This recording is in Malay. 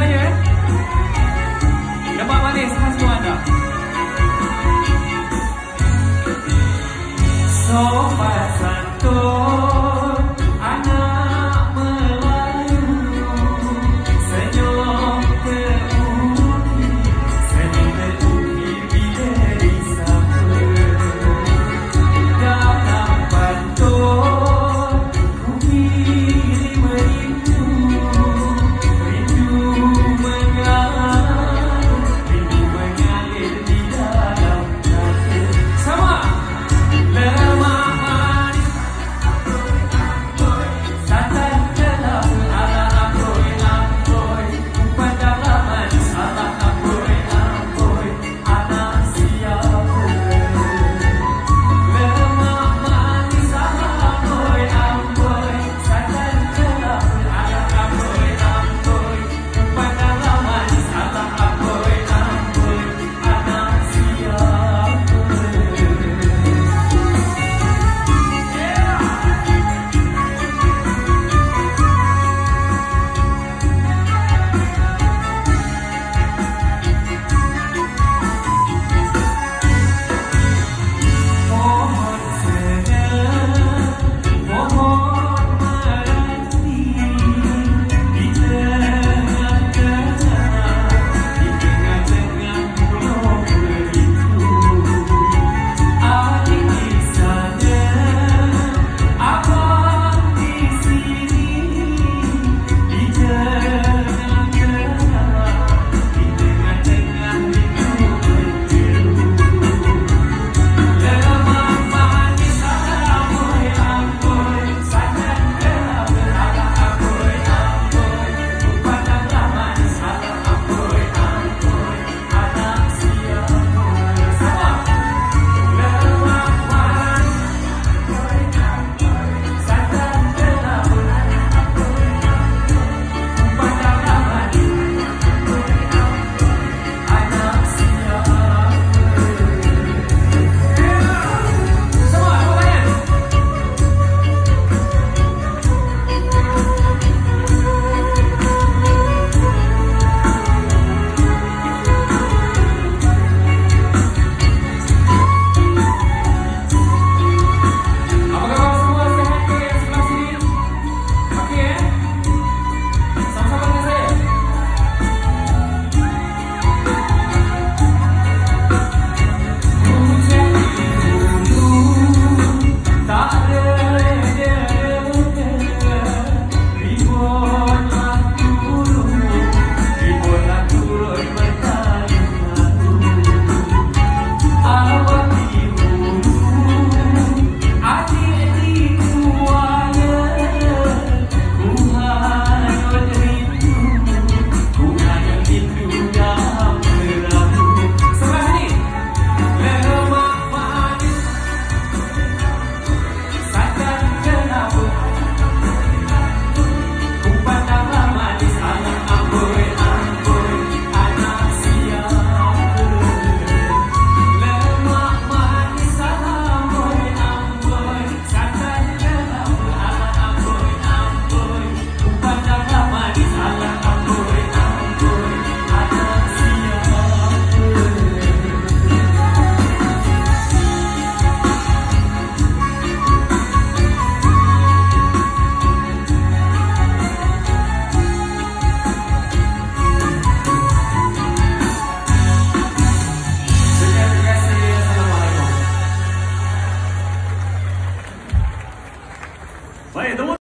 saya eh. Lemak manis khas tu anda. Sopan santun anak Melayu, senyum terukir, senyum terukir bila disapa. Dalam pantun ku pilih merindu, rindu mengalir di dalam hati. Sama. Lemak manis santan gelap ala amboi amboi, pandanglah manis ala amboi amboi, anak siapa. Lemak manis ala amboi amboi, santan gelap ala amboi amboi, pandanglah manis ala amboi amboi, anak siapa. Baik,